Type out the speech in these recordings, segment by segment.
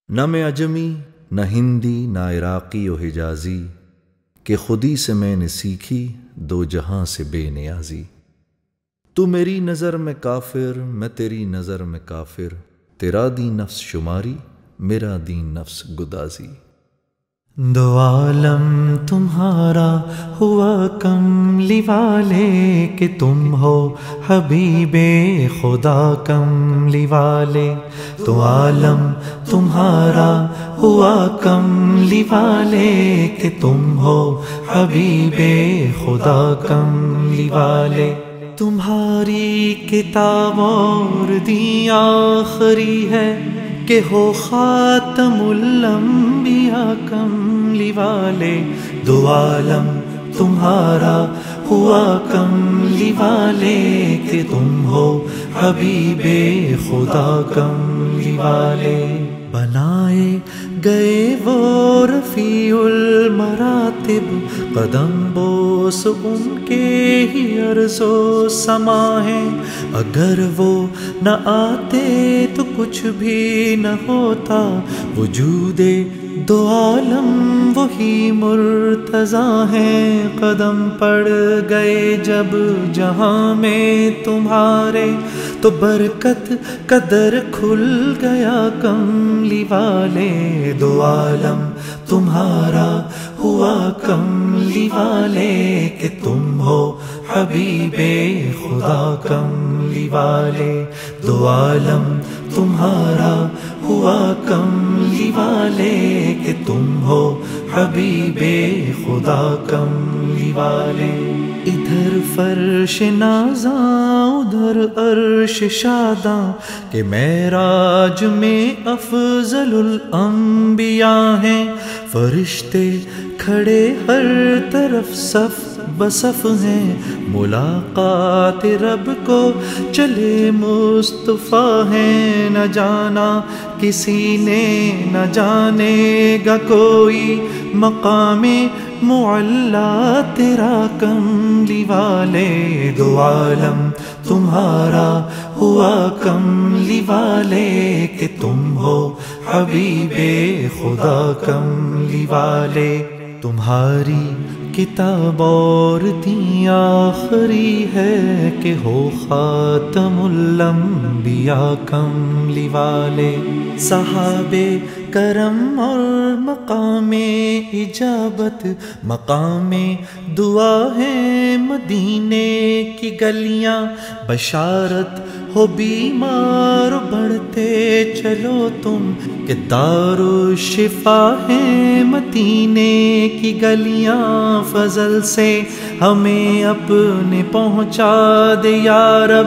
نہ میں عجمی نہ ہندی نہ عراقی و حجازی، کہ خودی سے میں نے سیکھی دو جہاں سے بے نیازی۔ تو میری نظر میں کافر میں تیری نظر میں کافر، تیرا دین نفس شماری میرا دین نفس گدازی۔ دو عالم تمہارا ہوا کملی والے، کہ تم ہو حبیب خدا کملی والے۔ دو عالم تمہارا ہوا کملی والے، کہ تم ہو حبیب خدا کملی والے۔ تمہاری کتاب اور دین آخری ہے، کہ ہو خاتم الانبیاء کملی والے۔ دو عالم تمہارا ہوا کملی والے، کہ تم ہو حبیب خدا کملی والے۔ بنائے گئے وہ رفیع المراتب، قدم بوس ان کے ہی ارض و سما ہے۔ اگر وہ نہ آتے تو کچھ بھی نہ ہوتا، وجود دو عالم وہی مرتضیٰ ہیں۔ قدم پڑ گئے جب جہاں میں تمہارے، تو برکت قدر کھل گیا کملی والے۔ دو عالم تمہارا ہوا کملی والے، کہ تم ہو حبیب خدا کملی والے۔ دو عالم تمہارا ہوا کملی والے، کہ تم ہو حبیب خدا کملی والے۔ ادھر فرش نازاں ادھر عرش شاداں، کہ معراج میں افضل الانبیاء ہیں۔ فرشتے کھڑے ہر طرف صف بصف ہیں، ملاقات رب کو چلے مصطفیٰ ہیں۔ نہ جانا کسی نے نہ جانے گا کوئی، مقام معلیٰ تیرا کملی والے۔ دو عالم تمہارا ہوا کملی والے، کہ تم ہو حبیب خدا کملی والے۔ تمہاری کتاب اور دین آخری ہے، کہ ہو خاتم الانبیاء کملی والے۔ صحابہ کرم اور مقام اجابت مقام دعا ہے مدینے کی گلیاں۔ بشارت ہو بیمار بڑھتے چلو تم، کہ دار الشفا ہے مدینے کی گلیاں۔ فضل سے ہمیں اپنے پہنچا دے یا رب،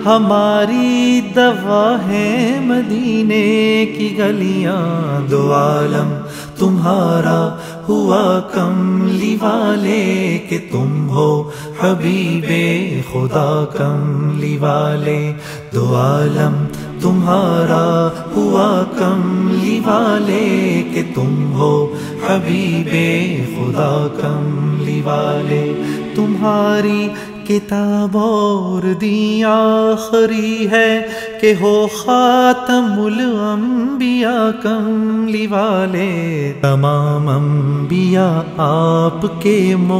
ہماری دوا ہے مدینے کی گلیاں۔ دو عالم تمہارا ہوا کملی والے، کہ تم ہو حبیب خدا کملی والے۔ دو عالم تمہارا ہوا کملی والے، کہ تم ہو حبیب خدا کملی والے۔ تمہاری کتاب اور دین آخری ہے، کہ ہو خاتم الانبیاء کملی والے۔ تمام انبیاء آپ کے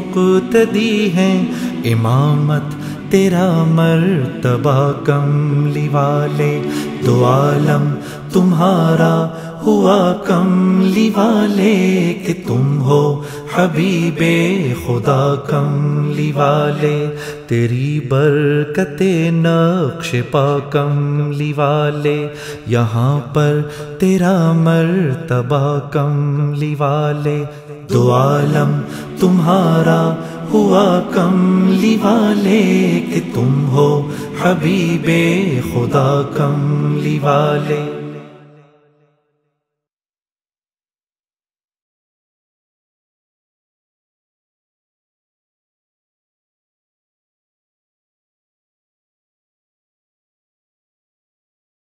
مقتدی ہیں، امامت تیرا مرتبہ کملی والے۔ دو عالم تمہارا ہوا کملی والے، کہ تم ہو حبیب خدا کملی والے۔ تیری برکت نقش پا کملی والے، یہاں پر تیرا مرتبہ کملی والے۔ دو عالم تمہارا ہوا کملی والے، کہ تم ہو حبیب خدا کملی والے۔